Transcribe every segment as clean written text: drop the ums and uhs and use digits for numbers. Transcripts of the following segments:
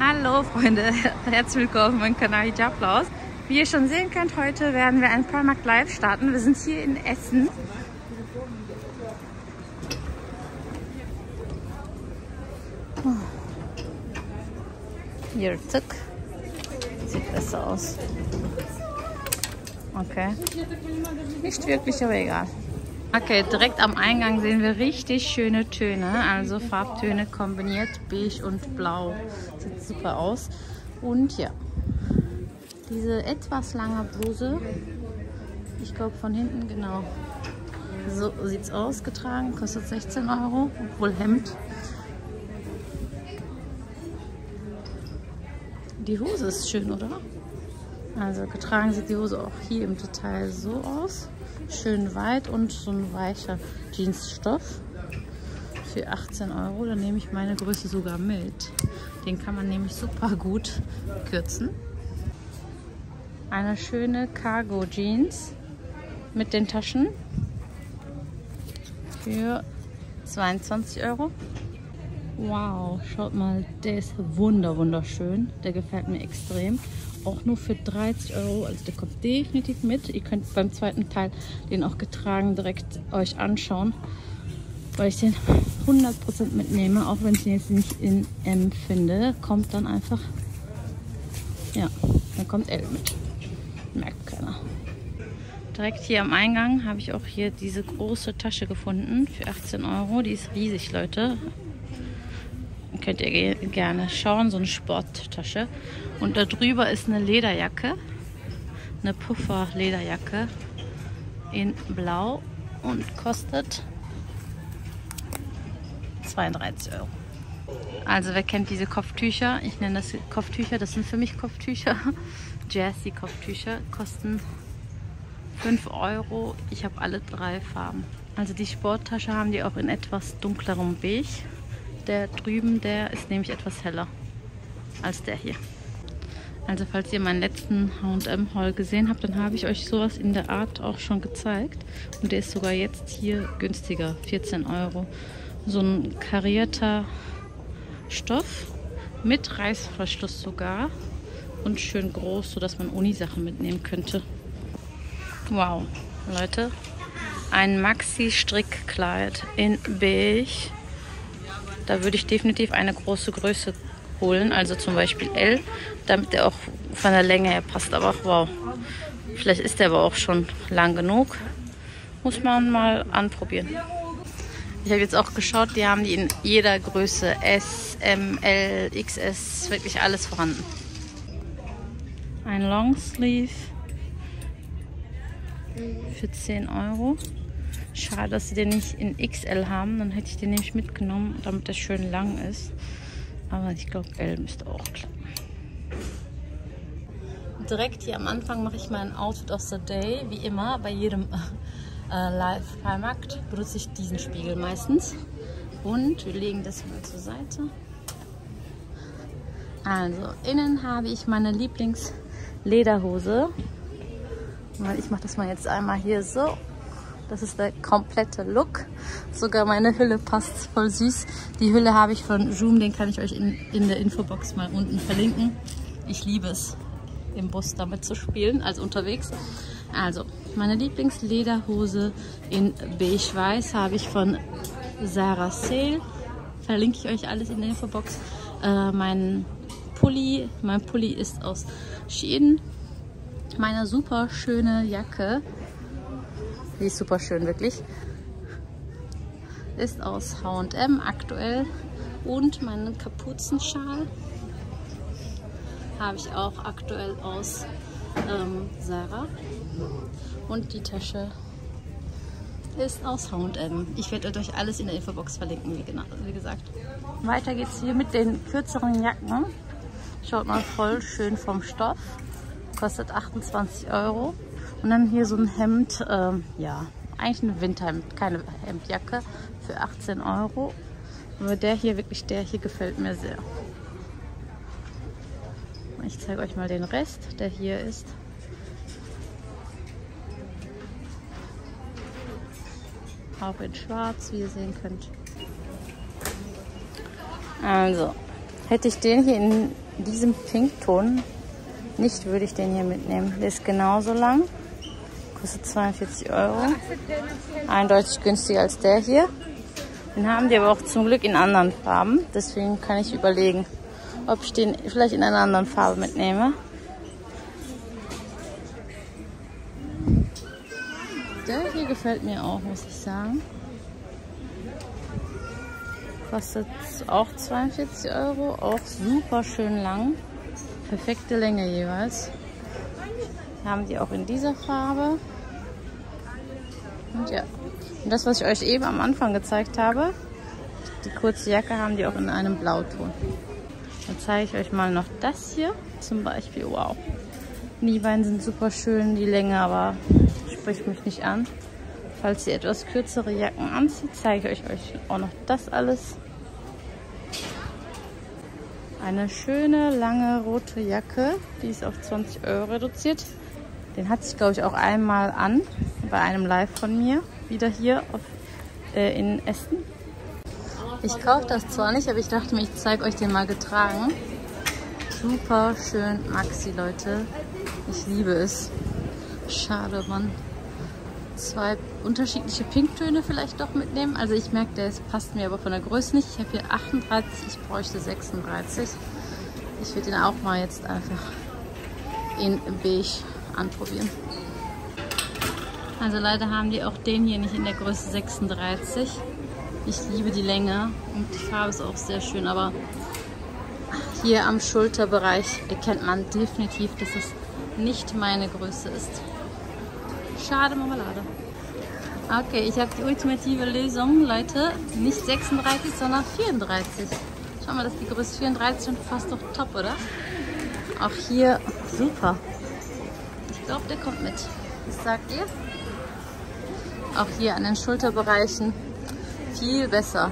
Hallo Freunde, herzlich willkommen auf meinem Kanal Hijablaus. Wie ihr schon sehen könnt, heute werden wir einen Primark Live starten. Wir sind hier in Essen. Hier, zack. Sieht besser aus. Okay. Nicht wirklich, aber egal. Okay, direkt am Eingang sehen wir richtig schöne Töne, also Farbtöne kombiniert, beige und blau. Sieht super aus. Und ja, diese etwas lange Bluse, ich glaube von hinten, genau. So sieht's aus, getragen, kostet 16 €, obwohl Hemd. Die Hose ist schön, oder? Also getragen sieht die Hose auch hier im Detail so aus. Schön weit und so ein weicher Jeansstoff für 18 €. Da nehme ich meine Größe sogar mit. Den kann man nämlich super gut kürzen. Eine schöne Cargo Jeans mit den Taschen für 22 €. Wow, schaut mal, der ist wunderschön. Der gefällt mir extrem. Auch nur für 30 €, also der kommt definitiv mit. Ihr könnt beim zweiten Teil den auch getragen direkt euch anschauen, weil ich den 100% mitnehme, auch wenn ich den jetzt nicht in M finde, kommt dann einfach, ja, dann kommt L mit. Merkt keiner. Direkt hier am Eingang habe ich auch hier diese große Tasche gefunden für 18 €. Die ist riesig, Leute. Könnt ihr gerne schauen, so eine Sporttasche. Und da drüber ist eine Lederjacke, eine Puffer-Lederjacke in Blau und kostet 32 €. Also wer kennt diese Kopftücher? Ich nenne das Kopftücher, das sind für mich Kopftücher. Jersey-Kopftücher kosten 5 €. Ich habe alle 3 Farben. Also die Sporttasche haben die auch in etwas dunklerem Beige. Der drüben, der ist nämlich etwas heller als der hier. Also falls ihr meinen letzten H&M-Haul gesehen habt, dann habe ich euch sowas in der Art auch schon gezeigt. Und der ist sogar jetzt hier günstiger, 14 €. So ein karierter Stoff mit Reißverschluss sogar und schön groß, sodass man Unisachen mitnehmen könnte. Wow, Leute, ein Maxi-Strickkleid in beige. Da würde ich definitiv eine große Größe holen, also zum Beispiel L, damit der auch von der Länge her passt. Aber wow, vielleicht ist der aber auch schon lang genug. Muss man mal anprobieren. Ich habe jetzt auch geschaut, die haben die in jeder Größe, S, M, L, XS, wirklich alles vorhanden. Ein Longsleeve für 10 €. Schade, dass sie den nicht in XL haben. Dann hätte ich den nämlich mitgenommen, damit der schön lang ist. Aber ich glaube, L müsste auch klappen. Direkt hier am Anfang mache ich mein Outfit of the Day. Wie immer, bei jedem Live-Primark benutze ich diesen Spiegel meistens. Und wir legen das mal zur Seite. Also, innen habe ich meine Lieblingslederhose. Ich mache das mal jetzt einmal hier so. Das ist der komplette Look. Sogar meine Hülle passt voll süß. Die Hülle habe ich von Joom, den kann ich euch in der Infobox mal unten verlinken. Ich liebe es, im Bus damit zu spielen, also unterwegs. Also, meine Lieblingslederhose in beige-weiß habe ich von Sarah Sale. Verlinke ich euch alles in der Infobox. Mein Pulli ist aus Shein. Meine super schöne Jacke. Die ist super schön, wirklich. Ist aus H&M aktuell. Und meinen Kapuzenschal habe ich auch aktuell aus Sarah. Und die Tasche ist aus H&M. Ich werde euch alles in der Infobox verlinken, wie gesagt. Weiter geht's hier mit den kürzeren Jacken. Schaut mal, voll schön vom Stoff. Kostet 28 €. Und dann hier so ein Hemd, ja, eigentlich ein Winterhemd, keine Hemdjacke, für 18 €. Aber der hier gefällt mir sehr. Ich zeige euch mal den Rest, der hier ist. Auch in schwarz, wie ihr sehen könnt. Also, hätte ich den hier in diesem Pinkton nicht, würde ich den hier mitnehmen. Der ist genauso lang. Kostet 42 €. Eindeutig günstiger als der hier. Den haben die aber auch zum Glück in anderen Farben. Deswegen kann ich überlegen, ob ich den vielleicht in einer anderen Farbe mitnehme. Der hier gefällt mir auch, muss ich sagen. Kostet auch 42 €. Auch super schön lang. Perfekte Länge jeweils. Haben die auch in dieser Farbe. Und ja, und das, was ich euch eben am Anfang gezeigt habe, die kurze Jacke, haben die auch in einem Blauton. Dann zeige ich euch mal noch das hier zum Beispiel. Wow, die beiden sind super schön, die Länge aber spricht mich nicht an. Falls ihr etwas kürzere Jacken anzieht, zeige ich euch auch noch das alles. Eine schöne, lange, rote Jacke. Die ist auf 20 € reduziert. Den hatte ich, glaube ich, auch einmal an. Bei einem Live von mir. Wieder hier in Essen. Ich kaufe das zwar nicht, aber ich dachte mir, ich zeige euch den mal getragen. Super schön Maxi, Leute. Ich liebe es. Schade, man. 2 unterschiedliche Pinktöne vielleicht doch mitnehmen. Also ich merke, der passt mir aber von der Größe nicht. Ich habe hier 38, ich bräuchte 36. Ich würde den auch mal jetzt einfach in beige anprobieren. Also leider haben die auch den hier nicht in der Größe 36. Ich liebe die Länge und die Farbe ist auch sehr schön, aber hier am Schulterbereich erkennt man definitiv, dass es nicht meine Größe ist. Schade, Marmelade. Okay, ich habe die ultimative Lösung, Leute. Nicht 36, sondern 34. Schau mal, das ist die Größe 34 und fast doch top, oder? Auch hier super. Ich glaube, der kommt mit. Was sagt ihr? Auch hier an den Schulterbereichen viel besser.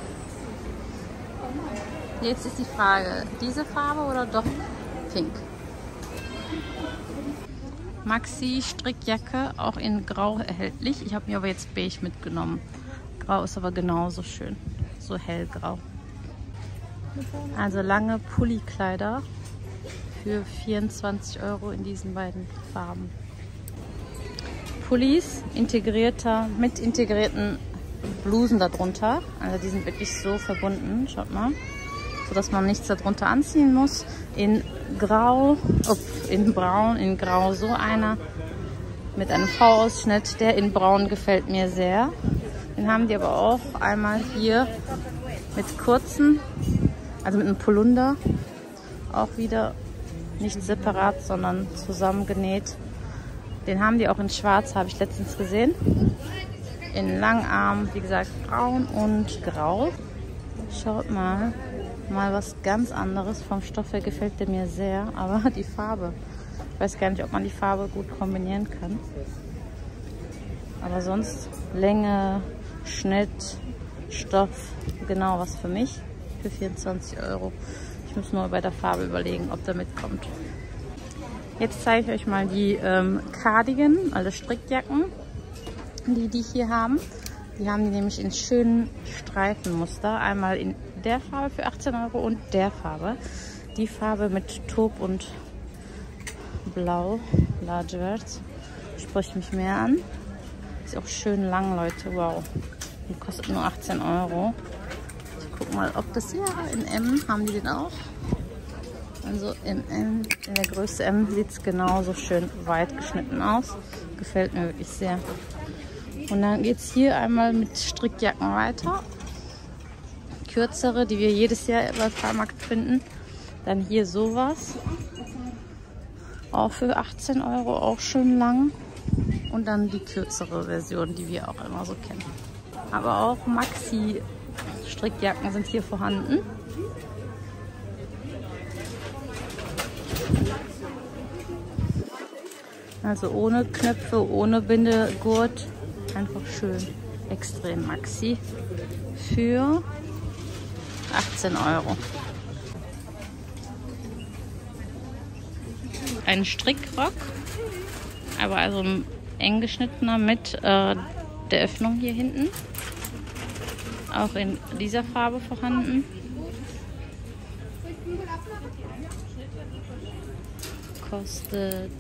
Jetzt ist die Frage, diese Farbe oder doch pink? Maxi Strickjacke, auch in Grau erhältlich. Ich habe mir aber jetzt beige mitgenommen. Grau ist aber genauso schön. So hellgrau. Also lange Pullikleider für 24 € in diesen beiden Farben. Pullis mit integrierten Blusen darunter. Also die sind wirklich so verbunden. Schaut mal. So dass man nichts darunter anziehen muss. In Grau, in Braun, in Grau so einer mit einem V-Ausschnitt. Der in Braun gefällt mir sehr. Den haben die aber auch einmal hier mit kurzen, also mit einem Polunder. Auch wieder nicht separat, sondern zusammengenäht. Den haben die auch in Schwarz, habe ich letztens gesehen. In Langarm, wie gesagt, braun und grau. Schaut mal. Mal was ganz anderes. Vom Stoff her gefällt der mir sehr, aber die Farbe. Ich weiß gar nicht, ob man die Farbe gut kombinieren kann. Aber sonst Länge, Schnitt, Stoff, genau was für mich. Für 24 €. Ich muss nur bei der Farbe überlegen, ob der mitkommt. Jetzt zeige ich euch mal die Cardigan, also Strickjacken, die hier haben. Die haben die nämlich in schönen Streifenmuster. Einmal in der Farbe für 18 € und der Farbe. Die Farbe mit Taupe und Blau, Large Words, spricht mich mehr an. Ist auch schön lang, Leute. Wow. Die kostet nur 18 €. Ich guck mal, ob das hier in M haben die den auch. Also in der Größe M sieht es genauso schön weit geschnitten aus. Gefällt mir wirklich sehr. Und dann geht es hier einmal mit Strickjacken weiter. Kürzere, die wir jedes Jahr bei Freimarkt finden. Dann hier sowas. Auch für 18 €, auch schön lang. Und dann die kürzere Version, die wir auch immer so kennen. Aber auch Maxi-Strickjacken sind hier vorhanden. Also ohne Knöpfe, ohne Bindegurt. Einfach schön extrem Maxi. Für 18 €. Ein Strickrock, aber also ein eng geschnittener mit der Öffnung hier hinten. Auch in dieser Farbe vorhanden. Kostet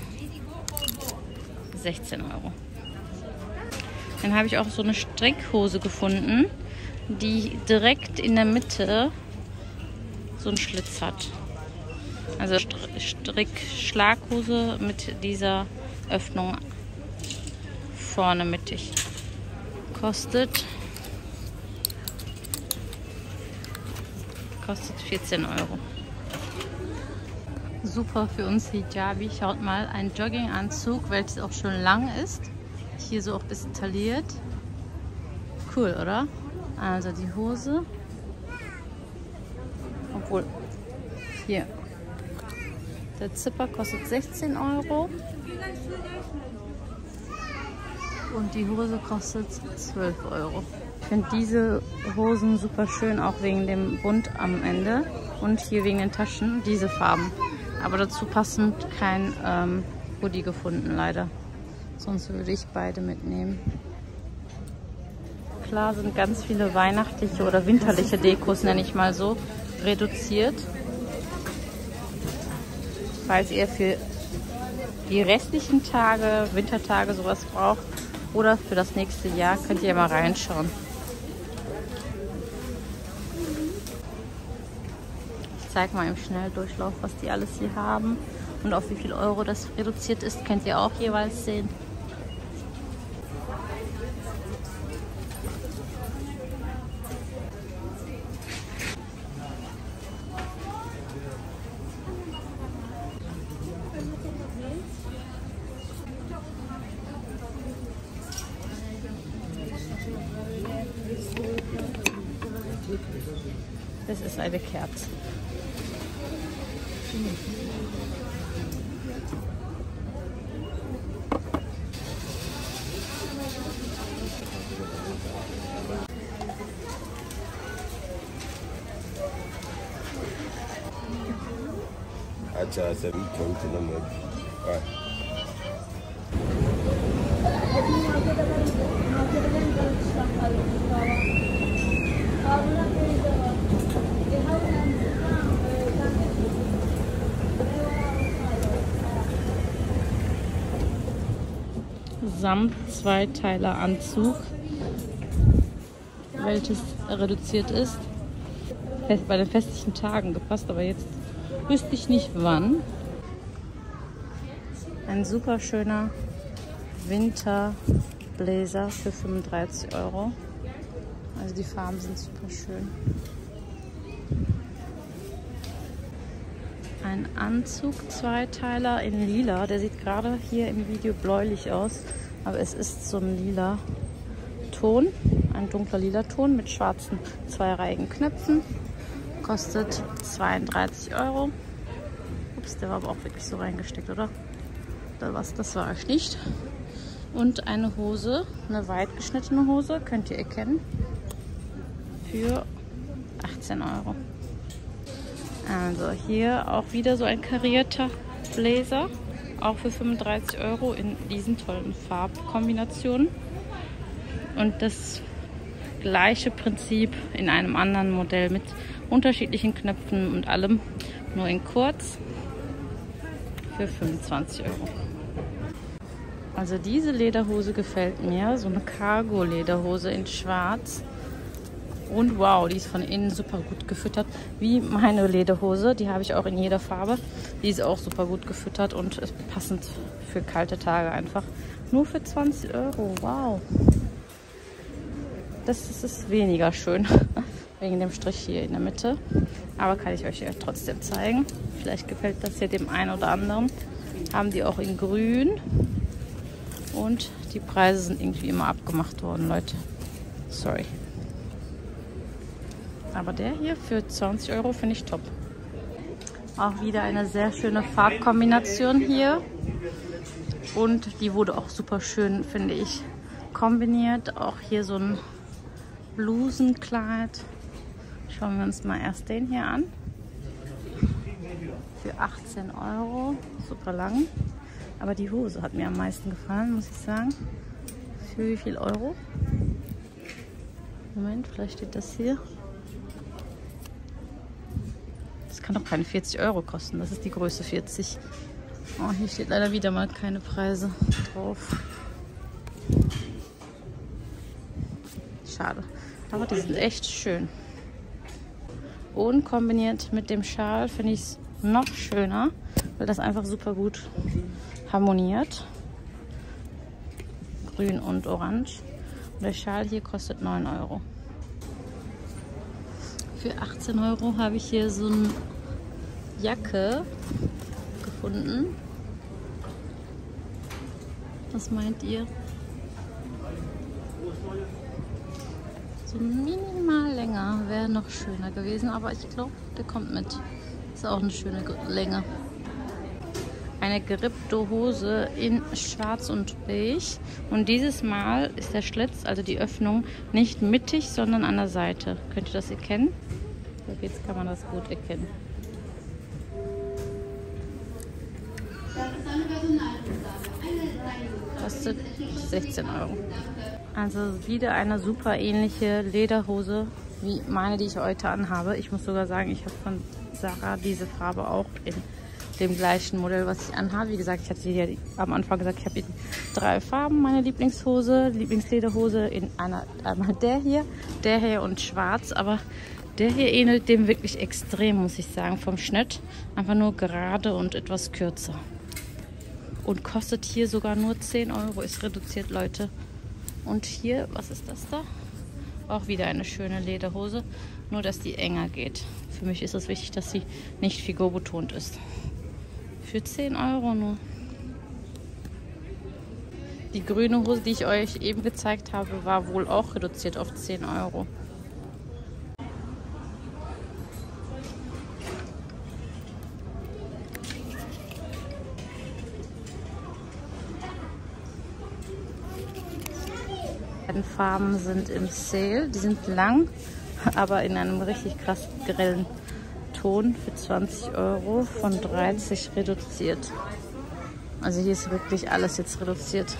16 Euro. Dann habe ich auch so eine Strickhose gefunden, die direkt in der Mitte so einen Schlitz hat. Also Strick-Schlaghose mit dieser Öffnung vorne mittig. Kostet 14 Euro. Super für uns Hijabi. Schaut mal, ein Jogginganzug, welches auch schon lang ist. Hier so auch ein bisschen tailliert. Cool, oder? Also die Hose. Obwohl, hier. Der Zipper kostet 16 Euro. Und die Hose kostet 12 Euro. Ich finde diese Hosen super schön, auch wegen dem Bund am Ende. Und hier wegen den Taschen, diese Farben. Aber dazu passend kein Hoodie gefunden, leider. Sonst würde ich beide mitnehmen. Klar sind ganz viele weihnachtliche oder winterliche Dekos, nenne ich mal so, reduziert. Falls ihr für die restlichen Tage, Wintertage sowas braucht oder für das nächste Jahr, könnt ihr mal reinschauen. Ich zeige mal im Schnelldurchlauf, was die alles hier haben und auf wie viel Euro das reduziert ist, könnt ihr auch jeweils sehen. Das ist eine Kerze. Acha sabi konti na mo. Samt-Zweiteiler Anzug, welches reduziert ist. Bei den festlichen Tagen gepasst, aber jetzt wüsste ich nicht wann. Ein super schöner Winterblazer für 35 Euro. Also die Farben sind super schön. Ein Anzug, Zweiteiler in lila. Der sieht gerade hier im Video bläulich aus, aber es ist so ein lila Ton, ein dunkler lila Ton mit schwarzen zweireihigen Knöpfen. Kostet 32 Euro. Ups, der war aber auch wirklich so reingesteckt, oder? Das war ich nicht. Und eine Hose, eine weit geschnittene Hose, könnt ihr erkennen, für 18 Euro. Also hier auch wieder so ein karierter Blazer, auch für 35 Euro in diesen tollen Farbkombinationen. Und das gleiche Prinzip in einem anderen Modell mit unterschiedlichen Knöpfen und allem, nur in kurz, für 25 Euro. Also diese Lederhose gefällt mir, so eine Cargo-Lederhose in schwarz. Und wow, die ist von innen super gut gefüttert, wie meine Lederhose. Die habe ich auch in jeder Farbe. Die ist auch super gut gefüttert und ist passend für kalte Tage einfach. Nur für 20 Euro, wow. Das ist weniger schön, wegen dem Strich hier in der Mitte. Aber kann ich euch ja trotzdem zeigen. Vielleicht gefällt das ja dem einen oder anderen. Haben die auch in grün. Und die Preise sind irgendwie immer abgemacht worden, Leute. Sorry. Aber der hier für 20 Euro finde ich top. Auch wieder eine sehr schöne Farbkombination hier. Und die wurde auch super schön, finde ich, kombiniert. Auch hier so ein Blusenkleid. Schauen wir uns mal erst den hier an. Für 18 Euro. Super lang. Aber die Hose hat mir am meisten gefallen, muss ich sagen. Für wie viel Euro? Moment, vielleicht steht das hier. Das kann doch keine 40 Euro kosten. Das ist die Größe 40. Oh, hier steht leider wieder mal keine Preise drauf. Schade. Aber die sind echt schön. Und kombiniert mit dem Schal finde ich es noch schöner, weil das einfach super gut harmoniert. Grün und Orange. Und der Schal hier kostet 9 Euro. Für 18 Euro habe ich hier so eine Jacke gefunden. Was meint ihr? So minimal länger wäre noch schöner gewesen, aber ich glaube, der kommt mit. Ist auch eine schöne Länge. Eine gerippte Hose in schwarz und beige. Und dieses Mal ist der Schlitz, also die Öffnung, nicht mittig, sondern an der Seite. Könnt ihr das erkennen? Jetzt kann man das gut erkennen. Kostet 16 Euro. Also wieder eine super ähnliche Lederhose wie meine, die ich heute anhabe. Ich muss sogar sagen, ich habe von Zara diese Farbe auch in dem gleichen Modell, was ich anhabe. Wie gesagt, ich hatte hier am Anfang gesagt, ich habe in 3 Farben meine Lieblingslederhose. In einmal der hier und schwarz. Aber der hier ähnelt dem wirklich extrem, muss ich sagen, vom Schnitt. Einfach nur gerade und etwas kürzer. Und kostet hier sogar nur 10 Euro. Ist reduziert, Leute. Und hier, was ist das da? Auch wieder eine schöne Lederhose. Nur, dass die enger geht. Für mich ist es wichtig, dass sie nicht figurbetont ist. Für 10 Euro nur. Die grüne Hose, die ich euch eben gezeigt habe, war wohl auch reduziert auf 10 Euro. Die Farben sind im Sale. Die sind lang, aber in einem richtig krass grellen Ton für 20 Euro von 30 reduziert. Also hier ist wirklich alles jetzt reduziert.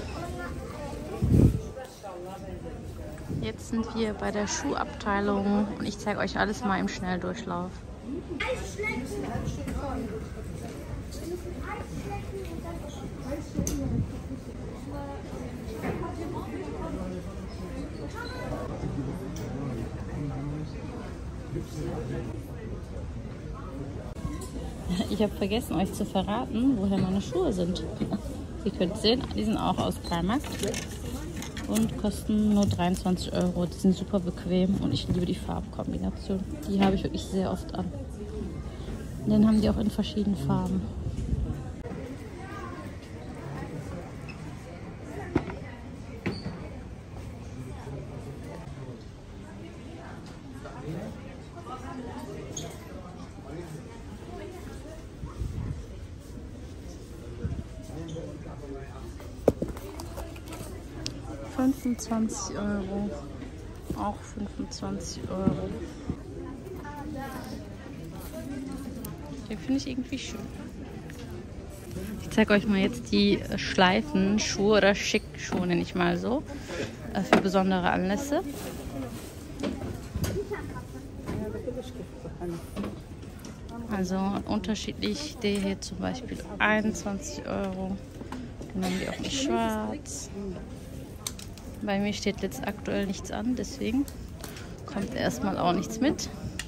Jetzt sind wir bei der Schuhabteilung und ich zeige euch alles mal im Schnelldurchlauf. Ich habe vergessen, euch zu verraten, woher meine Schuhe sind. Ihr könnt sehen, die sind auch aus Primark und kosten nur 23 Euro. Die sind super bequem und ich liebe die Farbkombination. Die habe ich wirklich sehr oft an. Und den haben die auch in verschiedenen Farben. €25. Auch 25 Euro. Den finde ich irgendwie schön. Ich zeige euch mal jetzt die Schleifenschuhe oder Schickschuhe, nenne ich mal so, für besondere Anlässe. Also unterschiedlich, der hier zum Beispiel 21 Euro. Dann haben die auch in schwarz. Bei mir steht jetzt aktuell nichts an, deswegen kommt erstmal auch nichts mit.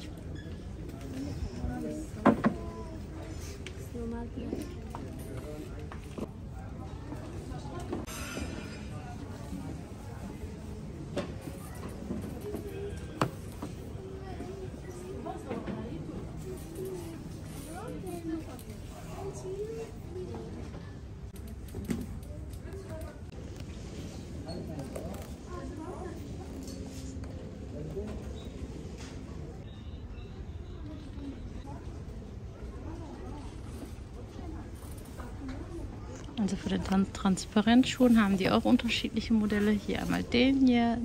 Also für den Transparentschuhen haben die auch unterschiedliche Modelle. Hier einmal den hier.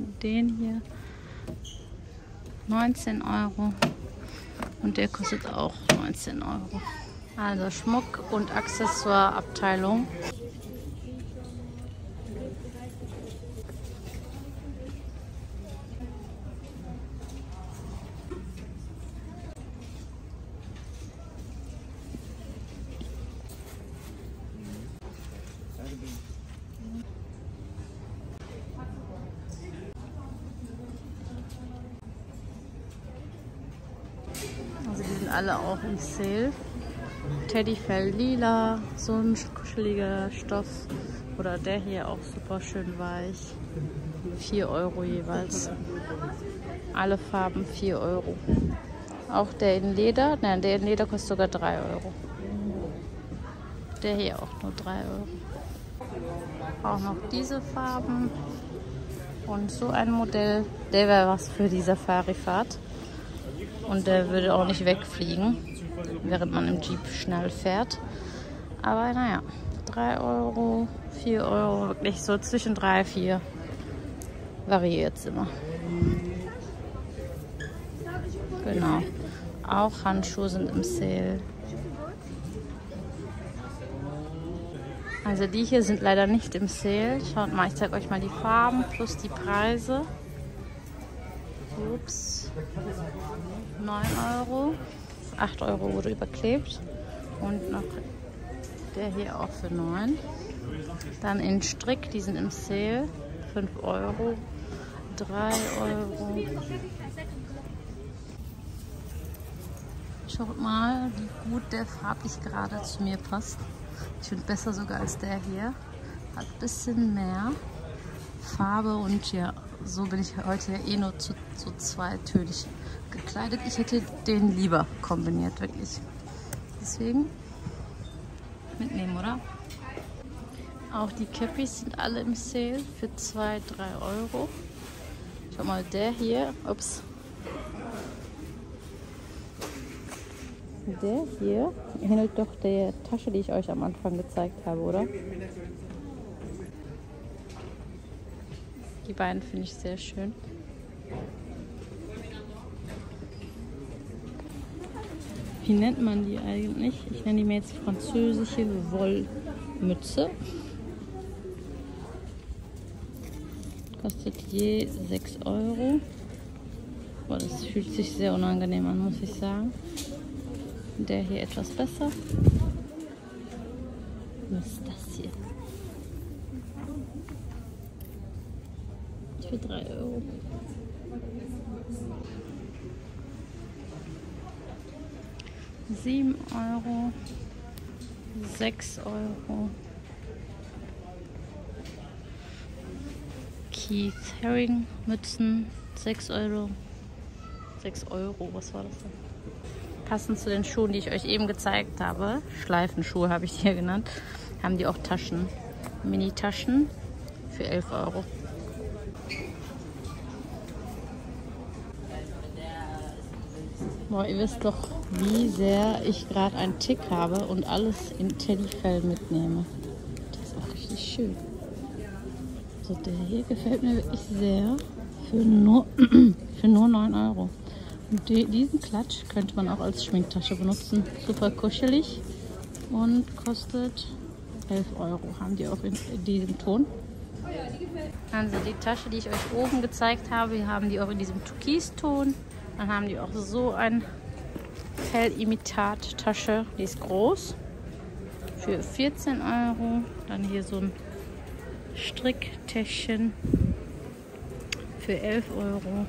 19 Euro. Und der kostet auch 19 Euro. Also Schmuck- und Accessoire-Abteilung. alle auch im Sale. Teddyfell lila, so ein kuscheliger Stoff. Oder der hier auch super schön weich. 4 Euro jeweils. Alle Farben 4 Euro. Auch der in Leder, nein, der in Leder kostet sogar 3 Euro. Der hier auch nur 3 Euro. Auch noch diese Farben. Und so ein Modell, der wäre was für die Safari-Fahrt. Und der würde auch nicht wegfliegen, während man im Jeep schnell fährt. Aber naja, 3 Euro, 4 Euro, wirklich so zwischen 3, 4. Variiert es immer. Genau. Auch Handschuhe sind im Sale. Also die hier sind leider nicht im Sale. Schaut mal, ich zeige euch mal die Farben plus die Preise. Ups. 9 Euro. 8 Euro wurde überklebt. Und noch der hier auch für 9. Dann in Strick, die sind im Sale. 5 Euro. 3 Euro. Schaut mal, wie gut der farblich gerade zu mir passt. Ich finde besser sogar als der hier. Hat ein bisschen mehr Farbe und ja, so bin ich heute ja eh nur so zweitönig gekleidet. Ich hätte den lieber kombiniert, wirklich. Deswegen mitnehmen, oder? Auch die Cappies sind alle im Sale für 2, 3 Euro. Schau mal, der hier, ups. Der hier ähnelt doch der Tasche, die ich euch am Anfang gezeigt habe, oder? Die beiden finde ich sehr schön. Wie nennt man die eigentlich? Ich nenne die mir jetzt französische Wollmütze. Kostet je 6 Euro. Boah, das fühlt sich sehr unangenehm an, muss ich sagen. Der hier etwas besser. Was ist das hier? Für 3 Euro. €7, 6 Euro. Keith Haring Mützen, 6 Euro. 6 Euro, was war das denn? Passend zu den Schuhen, die ich euch eben gezeigt habe, Schleifenschuhe habe ich hier genannt, haben die auch Taschen. Mini-Taschen für 11 Euro. Boah, ihr wisst doch, wie sehr ich gerade einen Tick habe und alles in Teddyfell mitnehme. Das ist auch richtig schön. So, der hier gefällt mir wirklich sehr. Für nur 9 Euro. Und diesen Klatsch könnte man auch als Schminktasche benutzen. Super kuschelig und kostet 11 Euro. Haben die auch in diesem Ton. Also die Tasche, die ich euch oben gezeigt habe, haben die auch in diesem Türkiston. Dann haben die auch so ein Fellimitat-Tasche, die ist groß, für 14 Euro. Dann hier so ein Stricktäschchen für 11 Euro.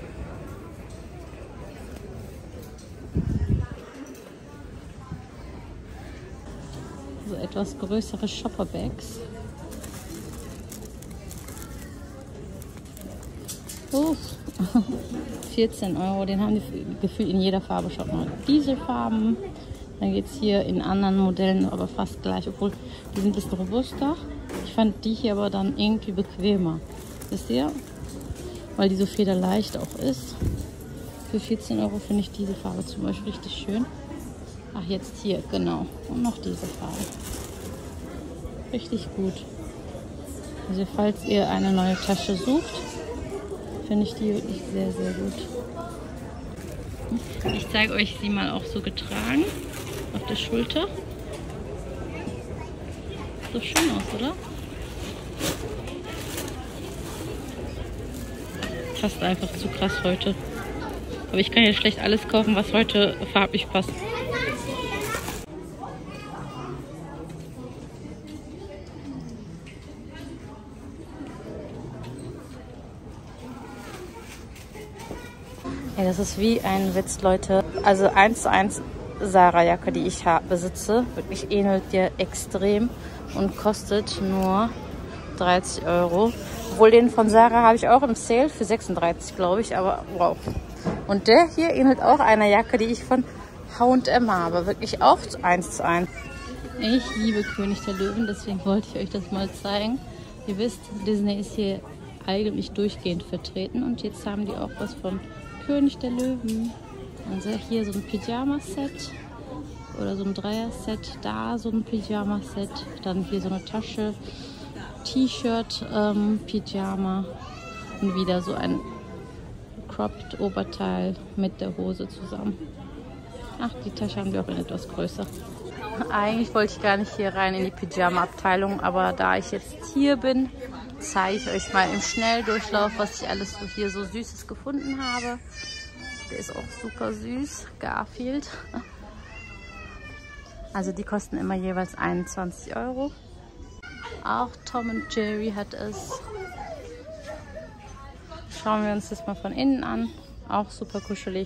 So etwas größere Shopperbags. 14 Euro, den haben die gefühlt in jeder Farbe. Schaut mal, Dieselfarben. Dann geht es hier in anderen Modellen, aber fast gleich, obwohl die sind ein bisschen robuster. Ich fand die hier aber dann irgendwie bequemer. Wisst ihr? Weil die so federleicht auch ist. Für 14 Euro finde ich diese Farbe zum Beispiel richtig schön. Ach, jetzt hier, genau. Und noch diese Farbe. Richtig gut. Also falls ihr eine neue Tasche sucht, finde ich die wirklich sehr, sehr gut. Ich zeige euch sie mal auch so getragen. Auf der Schulter. Sieht doch schön aus, oder? Passt einfach zu krass heute. Aber ich kann ja schlecht alles kaufen, was heute farblich passt. Ja, das ist wie ein Witz, Leute. Also 1:1 Zara-Jacke, die ich besitze. Wirklich ähnelt dir extrem und kostet nur 30 Euro. Obwohl den von Zara habe ich auch im Sale für 36, glaube ich. Aber wow. Und der hier ähnelt auch einer Jacke, die ich von H&M habe. Wirklich auch 1:1. Ich liebe König der Löwen, deswegen wollte ich euch das mal zeigen. Ihr wisst, Disney ist hier eigentlich durchgehend vertreten. Und jetzt haben die auch was von König der Löwen. Also hier so ein Pyjama-Set oder so ein Dreier-Set. Da so ein Pyjama-Set. Dann hier so eine Tasche. T-Shirt, Pyjama und wieder so ein cropped Oberteil mit der Hose zusammen. Ach, die Tasche haben wir auch in etwas größer. Eigentlich wollte ich gar nicht hier rein in die Pyjama-Abteilung, aber da ich jetzt hier bin, zeige ich euch mal im Schnelldurchlauf, was ich alles so hier so Süßes gefunden habe. Der ist auch super süß, Garfield. Also die kosten immer jeweils 21 Euro. Auch Tom und Jerry hat es. Schauen wir uns das mal von innen an. Auch super kuschelig.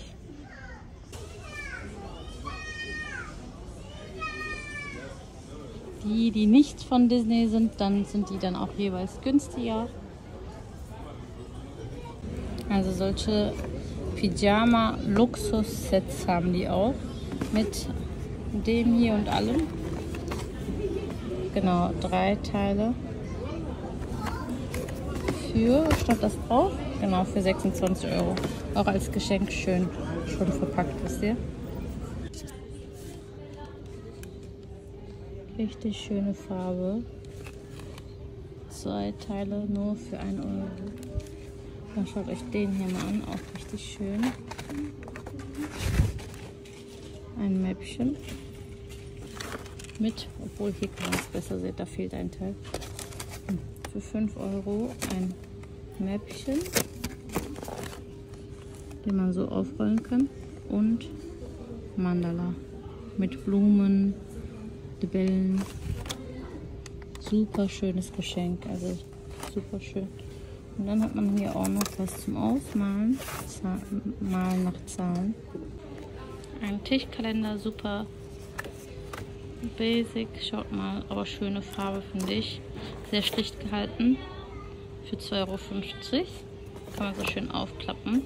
Die nicht von Disney sind, dann sind die dann auch jeweils günstiger. Also solche Pyjama-Luxus-Sets haben die auch. Mit dem hier und allem. Genau, 3 Teile. Für, stand das drauf? Genau, für 26 Euro. Auch als Geschenk schön schon verpackt, wisst ihr? Richtig schöne Farbe. 2 Teile nur für 1 Euro. Dann schaut euch den hier mal an, auch richtig schön. Ein Mäppchen. Mit, obwohl hier kann man es besser sehen, da fehlt ein Teil. Für 5 Euro ein Mäppchen, den man so aufrollen kann. Und Mandala mit Blumen, Libellen. Super schönes Geschenk, also super schön. Und dann hat man hier auch noch was zum Ausmalen, Malen nach Zahlen. Ein Tischkalender, super basic, schaut mal, aber schöne Farbe finde ich. Sehr schlicht gehalten. Für 2,50 Euro. Kann man so schön aufklappen.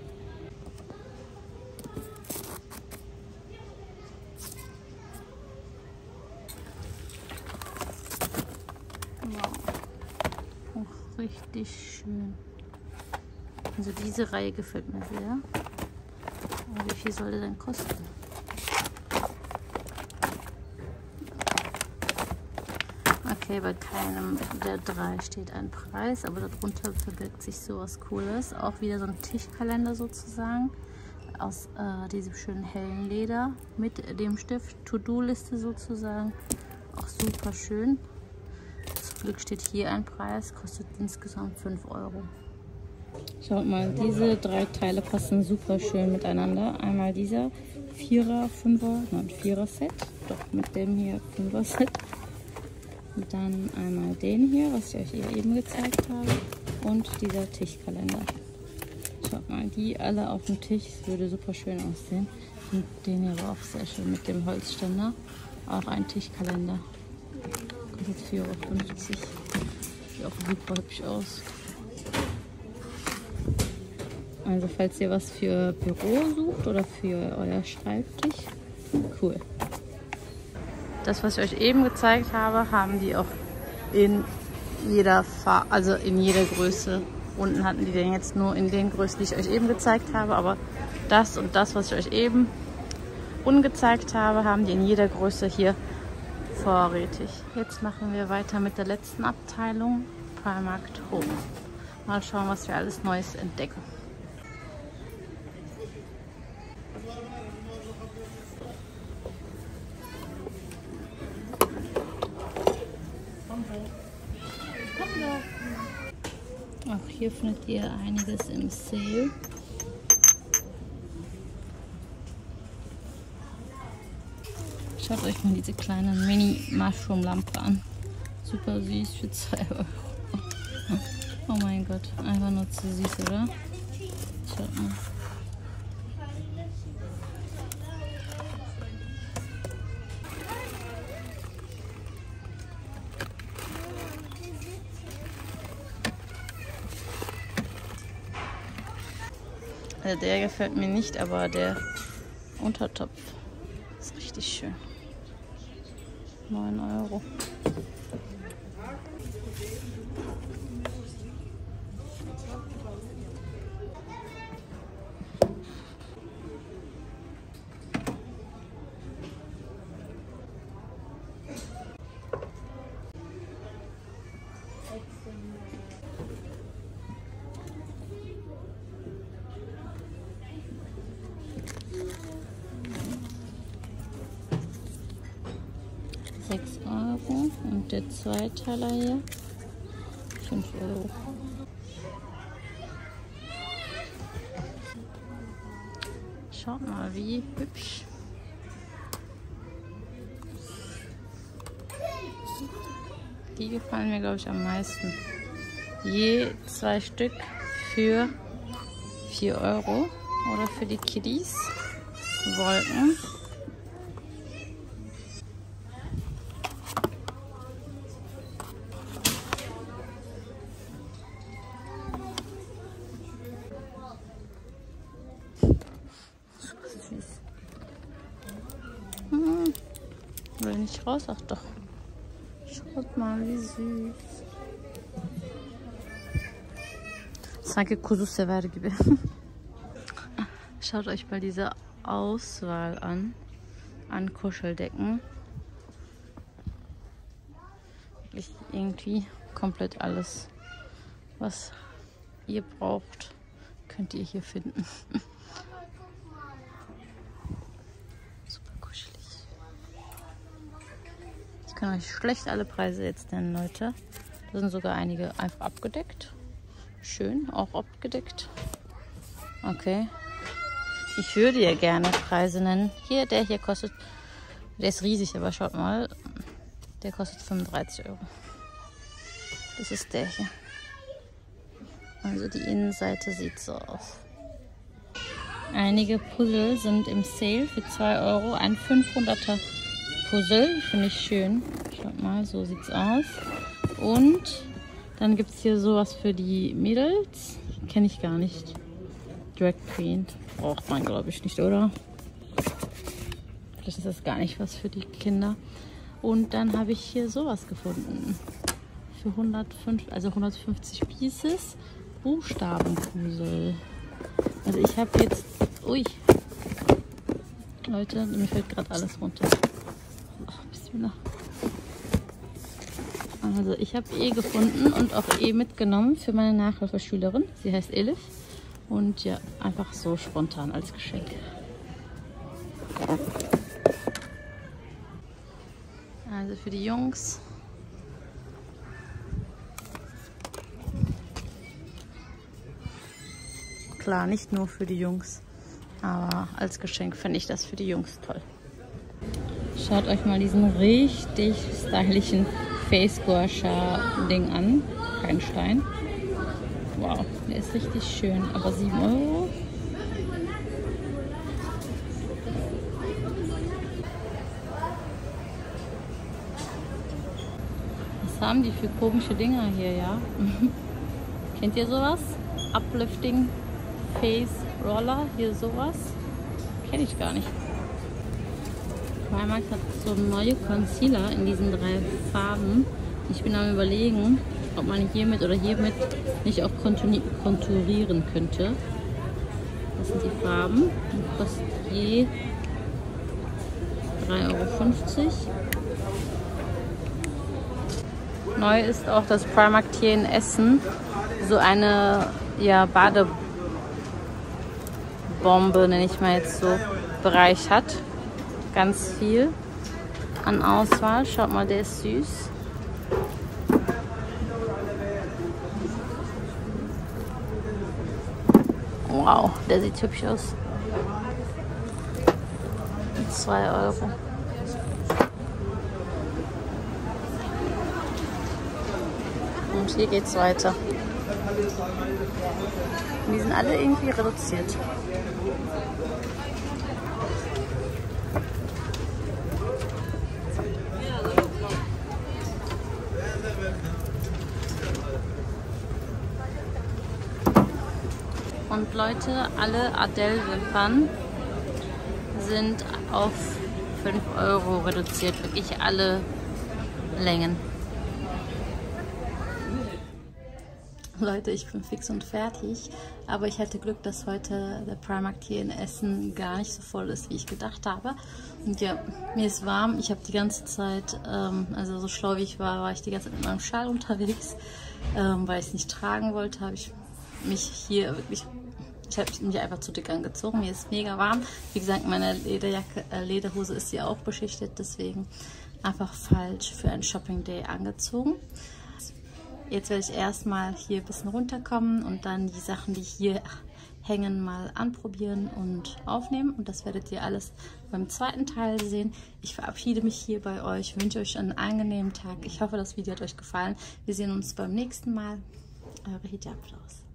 Wow. Auch richtig schön. Also diese Reihe gefällt mir sehr. Aber wie viel soll der denn kosten? Okay, bei keinem der 3 steht ein Preis, aber darunter verbirgt sich sowas Cooles. Auch wieder so ein Tischkalender sozusagen aus diesem schönen hellen Leder mit dem Stift, To-Do-Liste sozusagen. Auch super schön. Zum Glück steht hier ein Preis, kostet insgesamt 5 Euro. Schaut mal, diese 3 Teile passen super schön miteinander. Einmal dieser 4er-Set, doch mit dem hier 5er-Set. Und dann einmal den hier, was ich euch eben gezeigt habe. Und dieser Tischkalender. Schaut mal, die alle auf dem Tisch. Das würde super schön aussehen. Und den hier war auch sehr schön mit dem Holzständer. Auch ein Tischkalender. Kostet 4,50 Euro. Sieht auch super hübsch aus. Also falls ihr was für Büro sucht oder für euer Schreibtisch. Cool. Das, was ich euch eben gezeigt habe, haben die auch in jeder Farbe, also in jeder Größe. Unten hatten die den jetzt nur in den Größen, die ich euch eben gezeigt habe. Aber das und das, was ich euch eben ungezeigt habe, haben die in jeder Größe hier vorrätig. Jetzt machen wir weiter mit der letzten Abteilung, Primark Home. Mal schauen, was wir alles Neues entdecken. Auch hier findet ihr einiges im Sale. Schaut euch mal diese kleine Mini-Mushroom-Lampe an. Super süß für 2 Euro. Oh mein Gott, einfach nur zu süß, oder? Schaut mal. Also der gefällt mir nicht, aber der Untertopf ist richtig schön. 9 Euro. €6 und der Zweiteiler hier 5 Euro. Schaut mal, wie hübsch. Die gefallen mir, glaube ich, am meisten. Je 2 Stück für 4 Euro oder für die Kiddies. Wolken. Will nicht raus, ach doch. Schaut mal, wie süß. Sanki kuzu sever gibi. Schaut euch mal diese Auswahl an Kuscheldecken. Irgendwie komplett alles, was ihr braucht, könnt ihr hier finden. Super kuschelig. Ich kann euch schlecht alle Preise jetzt nennen, Leute. Da sind sogar einige einfach abgedeckt. Schön, auch abgedeckt. Okay. Ich würde ja gerne Preise nennen. Hier, der hier kostet, der ist riesig, aber schaut mal, der kostet 35 Euro. Das ist der hier. Also die Innenseite sieht so aus. Einige Puzzle sind im Sale für 2 Euro. Ein 500er Puzzle, finde ich schön. Schaut mal, so sieht's aus. Und dann gibt es hier sowas für die Mädels. Kenne ich gar nicht. Drag Queen. Braucht man, glaube ich, nicht, oder? Vielleicht ist das gar nicht was für die Kinder. Und dann habe ich hier sowas gefunden. Für 150 Pieces. Buchstabenpuzzle. Also ich habe jetzt... Ui. Leute, mir fällt gerade alles runter. Ach, Bismillah. Also ich habe gefunden und auch mitgenommen für meine Nachhilfeschülerin. Sie heißt Elif. Und ja, einfach so spontan als Geschenk. Also für die Jungs. Klar, nicht nur für die Jungs, aber als Geschenk finde ich das für die Jungs toll. Schaut euch mal diesen richtig stylischen Face Gua Ding an. Kein Stein. Wow, der ist richtig schön, aber 7 Euro. Was haben die für komische Dinger hier, ja? Kennt ihr sowas? Uplifting Face Roller, hier sowas. Kenne ich gar nicht. Primark hat so neue Concealer in diesen 3 Farben. Ich bin am Überlegen, ob man hiermit oder hiermit nicht auch konturieren könnte. Das sind die Farben. Die kosten je 3,50 Euro. Neu ist auch, dass Primark hier in Essen so eine Badebombe, nenne ich mal jetzt so, Bereich hat. Ganz viel an Auswahl. Schaut mal, der ist süß. Wow, der sieht hübsch aus. 2 Euro. Und hier geht's weiter. Die sind alle irgendwie reduziert. Und Leute, alle Adele-Wimpern sind auf 5 Euro reduziert. Wirklich alle Längen. Leute, ich bin fix und fertig, aber ich hatte Glück, dass heute der Primark hier in Essen gar nicht so voll ist, wie ich gedacht habe. Und ja, mir ist warm. Ich habe die ganze Zeit, also so schlau wie ich war ich die ganze Zeit mit meinem Schal unterwegs, weil ich es nicht tragen wollte, habe ich mich hier wirklich, ich habe mich einfach zu dick angezogen. Mir ist mega warm. Wie gesagt, meine Lederhose ist hier auch beschichtet, deswegen einfach falsch für einen Shopping Day angezogen. Jetzt werde ich erstmal hier ein bisschen runterkommen und dann die Sachen, die hier hängen, mal anprobieren und aufnehmen. Und das werdet ihr alles beim zweiten Teil sehen. Ich verabschiede mich hier bei euch, wünsche euch einen angenehmen Tag. Ich hoffe, das Video hat euch gefallen. Wir sehen uns beim nächsten Mal. Eure Hijab Flowers.